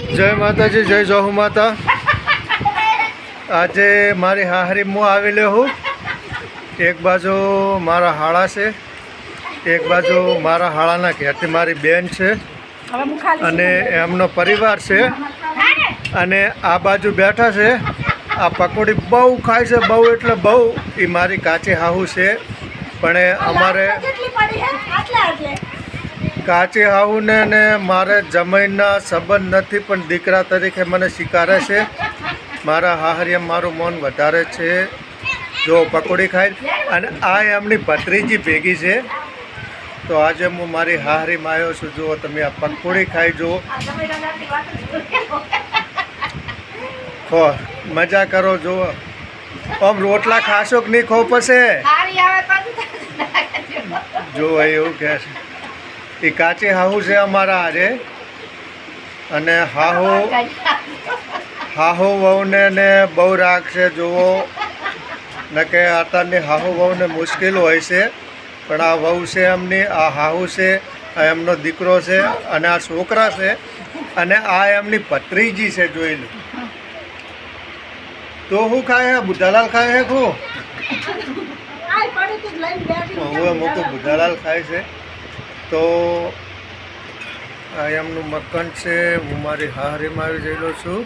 જય માતાજી, જય જોહુ માતા। આજે મારી હાહરી હું આવેલો હું। એક બાજુ મારા હાળા છે, એક બાજુ મારા હાળાના ઘેરથી મારી બેન છે અને એમનો પરિવાર છે, અને આ બાજુ બેઠા છે। આ પકોડી બહુ ખાય છે, બહુ એટલે બહુ। એ મારી કાચી હાહુ છે, પણ અમારે કાચી હાહુને ને મારે જમાઈના સંબંધ નથી, પણ દીકરા તરીકે મને સ્વીકારે છે। મારા હાહરિયા મારું મન વધારે છે। જો પકોડી ખાય, અને આ એમની ભત્રીજી ભેગી છે। તો આજે હું મારી હાહરીમાં આવ્યો છું। જુઓ તમે, આ પકોડી ખાઈ જુઓ, ખો મજા કરો। જુઓ આમ રોટલા ખાશો કે નહીં ખો પછી જુઓ એવું કહે છે। એ કાચી હાહુ છે અમારા આજે, અને હાહુ વહુને ને બહુ રાખશે। જુઓ ને કે અત્યારની હાહુ વહુને મુશ્કેલ હોય છે, પણ આ વહુ છે એમની, આ હાહુ છે, આ એમનો દીકરો છે, અને આ છોકરા છે, અને આ એમની ભત્રીજી છે। જોઈ લો તો શું ખાય હે? બુધાલાલ ખાય હે? શું હવે મોટું બુધાલાલ ખાય છે। તો આ એમનું મકાન છે। હું મારી હાહરીમાં આવી ગયેલો છું,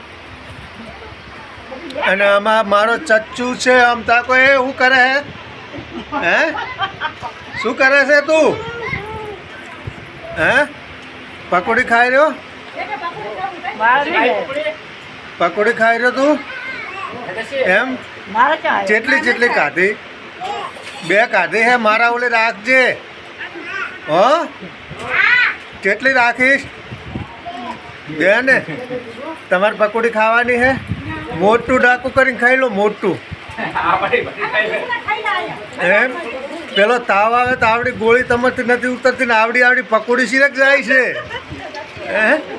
અને આમાં મારો ચચ્ચુ છે। આમ તાકો એ શું કરે હે? હે શું કરે છે તું? હે પકોડી ખાઈ રહ્યો? પકોડી ખાઈ રહ્યો તું? એમ જેટલી ખાધી? બે ખાધી હે? મારા ઓલે રાખજે હો। કેટલી રાખીશ? બે ને? તમારે પકોડી ખાવાની હે? મોટું ડાકું કરીને ખાઈ લો, મોટું। એમ પેલો તાવ આવે તો આવડી ગોળી તમારથી નથી ઉતરતી ને આવડી પકોડી સિરક જાય છે। હે